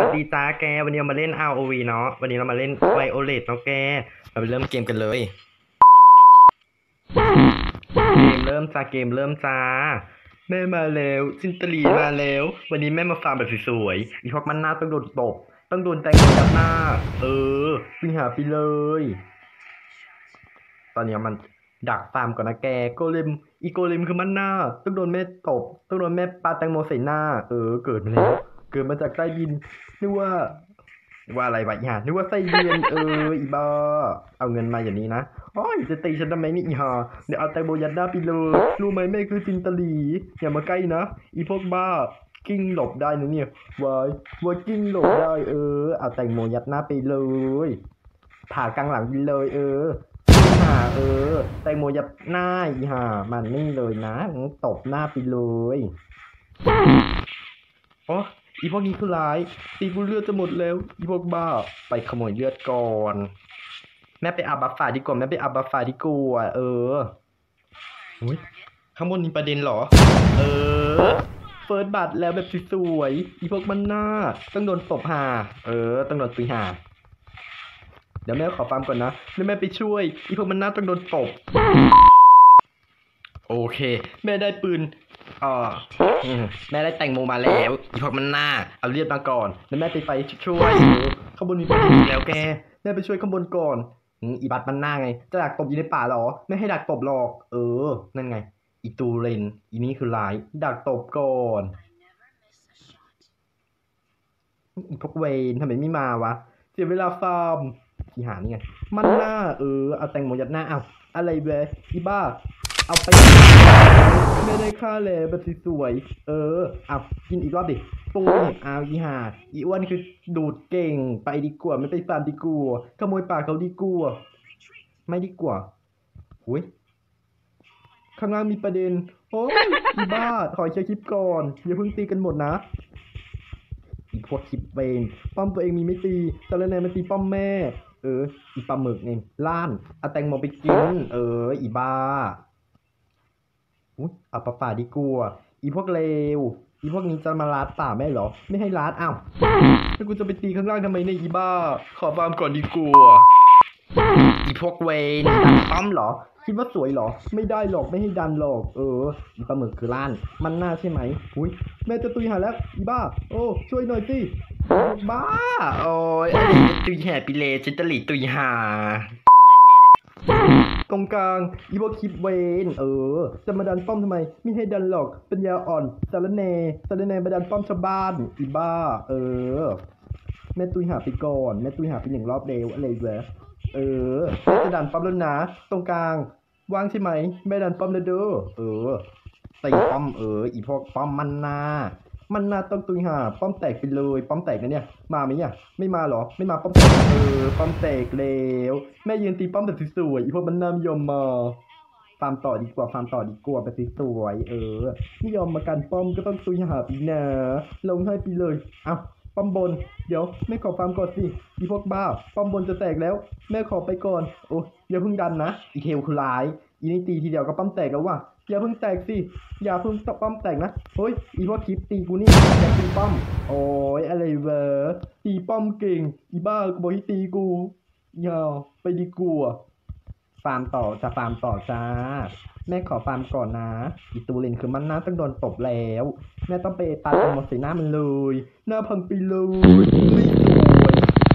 วัสดีจ้าแกวันนี้เรามาเล่น ROV เนาะวันนี้เรามาเล่นไวโอเลตเนาะแกเราไปเริ่มเกมกันเลยเกมเริ่มจ้าแม่มาแล้วซินตลีมาแล้ววันนี้แม่มาฟาร์มแบบสวยๆอีพวกมันหน้าต้องโดนตบต้องโดนแตงโมยัดหน้าเออวิ่งหาไปเลยตอนนี้มันดักฟาร์มก่อนนะแกโกเลมคือมันหน้าต้องโดนแม่ตบต้องโดนแม่ปาแตงโมใส่หน้าเกิดมาแล้วเกิดมาจากใต้ดินนึกว่าอะไรวะอีห่านึกว่าไส้เดือนอีบ้าเอาเงินมาอย่างนี้นะอ๋อจะตีฉันทำไมนี่อีห่าเดี๋ยวเอาแตงโมยัดหน้าไปเลยรู้ไหมแม่คือจินตลีอย่ามาใกล้นะอีพวกบ้ากิ้งหลบได้นะเนี่ยวายกิ้งหลบได้เอาแตงโมยัดหน้าไปเลยผ่ากลางหลังไปเลยอีห่าแตงโมยัดหน้าอีห่ามันนี่เลยนะตบหน้าไปเลยอ๋ออีพวกนี้คือร้ายตีกูเลือดจะหมดแล้วอีพวกบ้าไปขโมยเลือดก่อนแม่ไปอาบัฟฟาดีกว่าอุ้ยข้างบนมีประเด็นเหรอเฟิร์สบัตแล้วแบบสวยๆอีพวกมันหน้าต้องโดนตบห่าต้องโดนตีห่าเดี๋ยวแม่ขอฟาร์มก่อนนะแล้วแม่ไปช่วยอีพวกมันหน้าต้องโดนตบโอเคแม่ได้ปืนแม่ได้แตงโมมาแล้วอีพวกมันหน้าเอาเลือดมาก่อนแล้วแม่ไปช่วยข้างบนมีประเด็นแล้วแกแม่ไปช่วยข้างบนก่อนอีบัตมันหน้าไงจะดักตบอยู่ในป่าหรอไม่ให้ดักตบหรอกนั่นไงอีตูเรนอีนี่คือร้ายดักตบก่อนอีพวกเวนทำไมไม่มาวะเสียเวลาฟาร์มอีหานี่ไงมันหน้าเอาแตงโมยัดหน้าเอาอะไรเว้ยอีบ้าเอาไปไม่ได้ค่าเลยแบบสวยเอากินอีกรอบดิตูเอาอีหาอีอ้วนคือดูดเก่งไปดีกว่าไม่ไปฟาร์มดีกว่าขโมยป่าเขาดีกว่าไม่ดีกว่าหุยข้างล่างมีประเด็นโอ้ยอีบ้าขอเคลียร์คลิปก่อนอย่าเพิ่งตีกันหมดนะอีพวกคลิปเวนป้อมตัวเองมีไม่ตีแต่ละแนนมันตีป้อมแม่อีปลาหมึกเนี่ยล้านเอาแตงโมไปกินอีบ้าเอาปลาป่าดีกว่าอีพวกเลวอีพวกนี้จะมาลัดป่าแม่เหรอไม่ให้ลัดอ้าวแล้วกูจะไปตีข้างล่างทำไมเนี่ยอีบ้าขอฟาร์มก่อนดีกว่าอีพวกเวนดันป้อมเหรอคิดว่าสวยเหรอไม่ได้หรอกไม่ให้ดันหรอกอีปลาหมึกคือล้านมันน่าใช่ไหมอุ้ยแม่จะตุยหาแล้วอีบ้าโอ้ช่วยหน่อยสิบ้าโอ้ยไอ้ตุยแห่ปิเลจิตลิตุยหาตรงกลางอีพวกคลิปเวนจะมาดันป้อมทำไมไม่ให้ดันหรอกเป็นยาอ่อนสารแหน่มาดันป้อมชาวบ้านอีบ้าแม่ตุยหาไปก่อนแม่ตุยหาไป1 รอบเร็วอะไรเว้ยแม่จะดันป้อมแล้วนะตรงกลางว่างใช่ไหมแม่ดันป้อมแล้วเด้อตีป้อมอีพวกป้อมมันนาต้องตุยหาป้อมแตกไปเลยป้อมแตกนะเนี่ยมาไหมเนี่ยไม่มาหรอไม่มาป้อมแตกป้อมแตกแล้วแม่ยืนตีป้อมแบบสวยๆอีพวกมันน่าไม่ยอมมาฟาร์มต่อดีกว่าแบบสวยไม่ยอมมากันป้อมก็ต้องตุยหาปีนะลงให้ไปเลยเอาป้อมบนเดี๋ยวแม่ขอฟาร์มก่อนสิอีพวกบ้าป้อมบนจะแตกแล้วแม่ขอไปก่อนโอ้อย่าเพิ่งดันนะอีเทลคือร้ายอีนี่ตีทีเดียวก็ป้อมแตกแล้วว่ะอย่าเพิ่งแตกสิอย่าเพิ่งป้อมแตกนะเฮ้ยอีพวกคลิปตีกูนี่อย่าตีป้อมโอ้ยอะไรเวอร์ตีป้อมเก่งอีบ้ากูบอกให้ตีกูอย่าไปดีกว่าฟาร์มต่อจ้าแม่ขอฟาร์มก่อนนะอีตูเลนคือมันน่าต้องโดนตบแล้วแม่ต้องไปปาตรงหมดใส่หน้ามันเลยหน้าพังไปเลยไม่สวย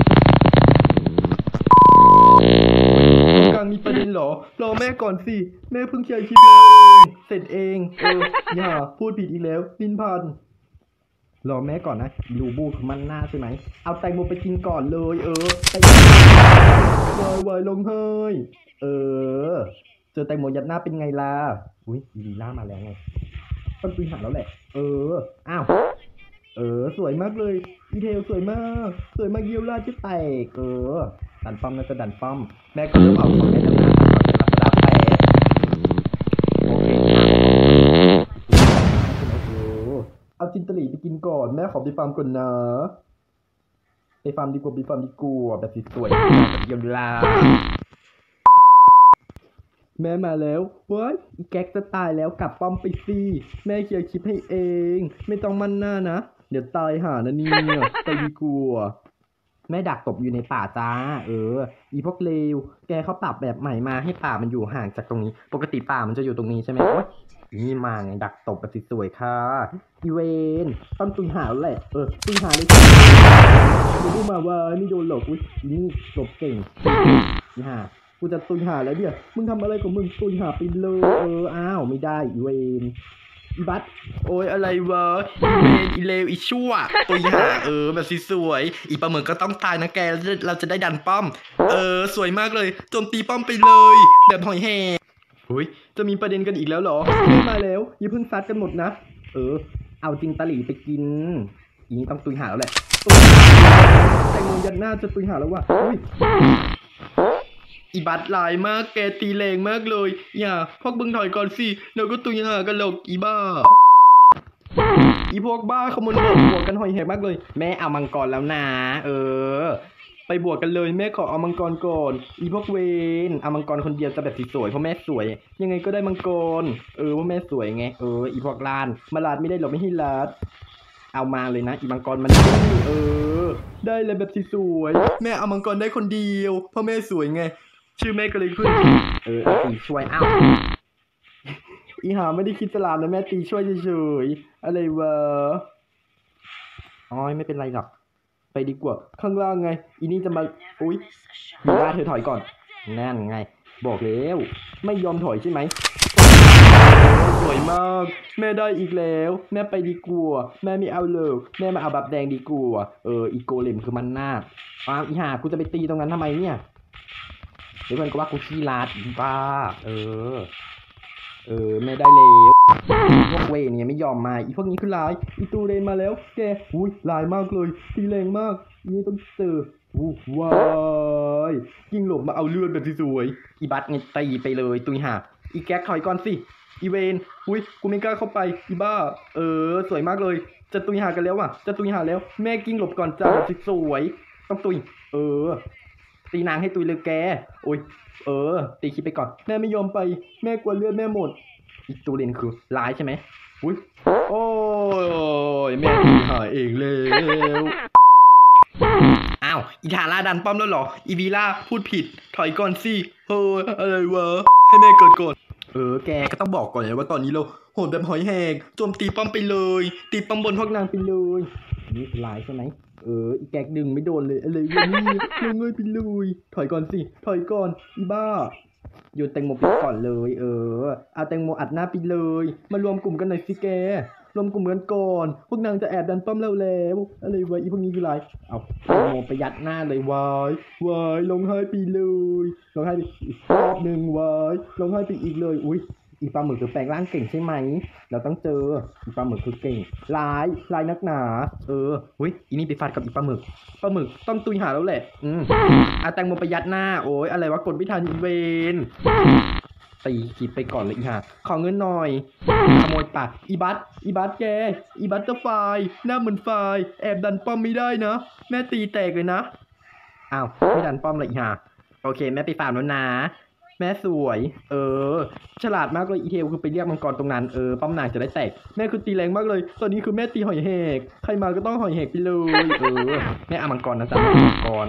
กลางมีประเด็นเหรอรอแม่ก่อนสิแม่เพิ่งเคลียร์คลิปแล้วเสร็จเองอย่าพูดผิดอีกแล้วลิ้นพันรอแม่ก่อนนะลูบูคือมันหน้าใช่ไหมเอาแตงโมไปกินก่อนเลยแตงโมวายลงเฮ้ยเจอแตงโมยัดหน้าเป็นไงล่ะอุ้ยลีล่ามาแล้วไงต้องตุยหาแล้วแหละอ้าวสวยมากเลยดีเทลสวยมากเยี่ยวล่าจะแตกดันป้อมนะจะดันป้อมแม่ก็เริ่มเอาของแม่ดันหน้าก่อนจะรับแตกโอเคเอาจินตลีไปกินก่อนแม่ขอไปฟาร์มก่อนนะไปฟาร์มดีกว่าแบบสวยแบบเยี่ยมล่าแม่มาแล้วเว้ยอีแก๊กจะตายแล้วกลับป้อมไปสิแม่เคลียร์คลิปให้เองไม่ต้องมั่นหน้านะเดี๋ยวตายหานะเนี่ยไปดีกว่าแม่ดักตบอยู่ในป่าจ้าอีพวกเลวแกเขาปรับแบบใหม่มาให้ป่ามันอยู่ห่างจากตรงนี้ปกติป่ามันจะอยู่ตรงนี้ใช่ไหมโอ๊ยนี่มาไงดักตบแบบสวยๆค่ะอีเวนต้องตุยหาแล้วแหละตุยหาเลยดูดูมาว่านี่โดนหลอกอุ้ยนี่หลบเก่งนี่ฮะกูจะตุยหาแล้วเนี่ยมึงทำอะไรของมึงตุยหาไปเลยอ้าวไม่ได้อีเวนอีบัตโอ้ยอะไรวะอีเวนอีเลวอีชั่วตุยหาแบบสวยอีปลาหมึกก็ต้องตายนะแกเราจะได้ดันป้อมสวยมากเลยโจมตีป้อมไปเลยแบบหอยแหงอุ้ยจะมีประเด็นกันอีกแล้วเหรอไม่มาแล้วอย่าเพิ่งซัดกันหมดนะเอาจริงตะหลี่ไปกินอีนี้ต้องตุยหาแล้วแหละแตงโมยัดหน้าจะตุยหาแล้วว่ะอุ้ยอีบัตลายมากแกตีแรงมากเลยอย่าพวกบึงถอยก่อนสิเดี๋ยวก็ตุยหากันหรอกอีบ้าอีพวกบ้าขโมยบวกกันหอยแหกมากเลยแม่เอามังกรแล้วนะไปบวกกันเลยแม่ขอเอามังกรก่อนอีพวกเวนเอามังกรคนเดียวจะแบบสวยเพราะแม่สวยยังไงก็ได้มังกรว่าแม่สวยไงอีพวกลานมาลาดไม่ได้หรอกไม่ให้ลาดเอามาเลยนะอีมังกรมันได้เลยแบบสวยแม่เอามังกรได้คนเดียวเพราะแม่สวยไงชื่อแม่ก็เลยขึ้นตีช่วยอ้าวอีหาไม่ได้คิดสลามนะแม่ตีช่วยเฉยๆอะไรวะอ๋อไม่เป็นไรหรอกไปดีกว่าข้างล่างไงอีนี่จะมาอุ๊ยมีหน้าเธอถอยก่อนนั่นไงบอกแล้วไม่ยอมถอยใช่ไหมสวยมากแม่ได้อีกแล้วแม่ไปดีกว่าแม่ไม่เอาเลยแม่มาเอาแบบแดงดีกว่าอีโกเลมคือมันหน้าอีห่ากูจะไปตีตรงนั้นทำไมเนี่ยเดี๋ยวมันก็ว่ากูขี้ลาดบ้าแม่ได้แล้วพวกเวเนี่ยไม่ยอมมาอีพวกนี้คือลายอีตูเรนมาแล้วแกอุ้ยลายมากเลยตีแรงมากนี่ต้องเจอว้ายยิงหลบมาเอาเลือดแบบสวยอีบัตไงตีไปเลยตุยห่าอีแก๊กถอยก่อนสิอีเวนอุ้ยกูไม่กล้าเข้าไปอีบ้าสวยมากเลยจะตุยห่ากันแล้วว่ะจะตุยห่าแล้วแม่กิ้งหลบก่อนจ้าแบบสวยต้องตุยตีนางให้ตุยเลยแกโอ้ยตีคิดไปก่อนแม่ไม่ยอมไปแม่กลัวเลือดแม่หมดอีตูเรนคือร้ายใช่ไหมอุ้ยโอ้ยแม่ตีหายเองแล้วอ้าวอีทาร่าดันป้อมแล้วเหรออีวีล่าพูดผิดถอยก่อนสิอะไรวะให้แม่เกิดก่อนแกก็ต้องบอกก่อนเลยว่าตอนนี้เราโหดแบบหอยแหกโจมตีป้อมไปเลยตีป้อมบนพวกนางไปเลยนี่คือร้ายใช่ไหมอีแก๊กดึงไม่โดนเลยอะไรวะนี่ลงเงยไปเลยถอยก่อนสิถอยก่อนอีบ้าโยนแตงโมไปก่อนเลยเอาแตงโมอัดหน้าไปเลยมารวมกลุ่มกันหน่อยสิแกรวมกลุ่มกันก่อนพวกนางจะแอบดันป้อมแล้วอะไรวะอีพวกนี้คืออะไรเอาแตงโมไปยัดหน้าเลยวายลงให้ไปเลยลงให้อีกรอบหนึ่งวายลงให้ไปอีกเลยอุ้ยอีปลาหมึกคือแปลงร่างเก่งใช่ไหมเราต้องเจออีปลาหมึกคือเก่งลายนักหนาอุ้ยอีนี่ไปฟาดกับอีปลาหมึกต้องตุยหาแล้วแหละเอาแตงโมไปยัดหน้าโอ้ยอะไรวะกดไม่ทันอีเวนตีคิดไปก่อนเลยอีห่าขอเงินหน่อยขโมยปากอีบัตแกอีบัตจะไฟหน้าเหมือนไฟแอบดันป้อมไม่ได้นะแม่ตีแตกเลยนะอ้าวไม่ดันป้อมเลยอีห่าโอเคแม่ไปฟาร์มแล้วนะแม่สวยฉลาดมากเลยอีเทลคือไปเรียกมังกรตรงนั้นป้อมนางจะได้แตกแม่คือตีแรงมากเลยตอนนี้คือแม่ตีหอยแหกใครมาก็ต้องหอยแหกไปเลยแม่เอามังกรนะจ๊ะมังกร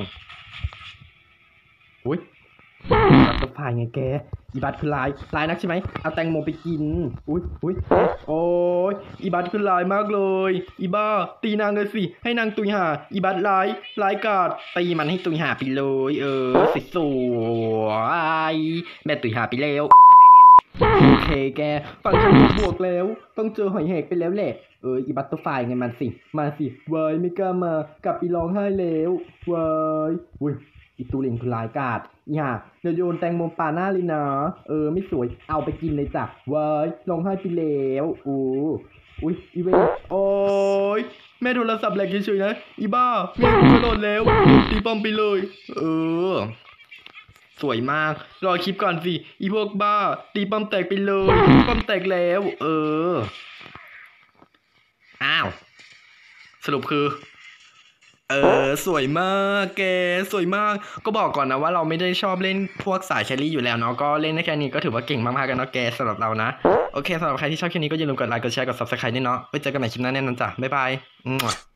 อุ้ยบัตเตอร์ไฟไงแกอีบัตคือลายนักใช่ไหมเอาแตงโมไปกินอุ้ยโอ้ยอีบัตคือลายมากเลยอีบ้าตีนางเลยสิให้นางตุยหาอีบัตลายกาดตีมันให้ตุยหาไปเลยสวยแม่ตุยหาไปแล้วโอเคแกฝั่งฉันบวกแล้วต้องเจอหอยแหกไปแล้วแหละอีบัตเตอร์ไฟไงมาสิวายไม่กล้ามากลับไปร้องไห้แล้ววายอุ้ยอีตูเรนคือลายกาดเดี๋ยวโยนแตงโมป่าหน้าเลยนะไม่สวยเอาไปกินเลยจ้ะวายร้องไห้ไปแล้วอุ้ยอีเวนโอ้ยแม่โทรศัพท์แหลกเฉยๆนะอีบ้าแม่กระโดดแล้วตีป้อมไปเลยสวยมากรอคลิปก่อนสิอีพวกบ้าตีป้อมแตกไปเลยป้อมแตกแล้วอ้าวสรุปคือสวยมากแกสวยมากก็บอกก่อนนะว่าเราไม่ได้ชอบเล่นพวกสายแครี่อยู่แล้วเนาะก็เล่นได้แค่นี้ก็ถือว่าเก่งมากๆกันเนาะแกสำหรับเรานะโอเคสำหรับใครที่ชอบคลิปนี้ก็อย่าลืมกดไลค์กดแชร์กด Subscribe ด้วยเนาะไว้เจอกันใหม่คลิปหน้าแน่นอนจ้ะบ๊ายบาย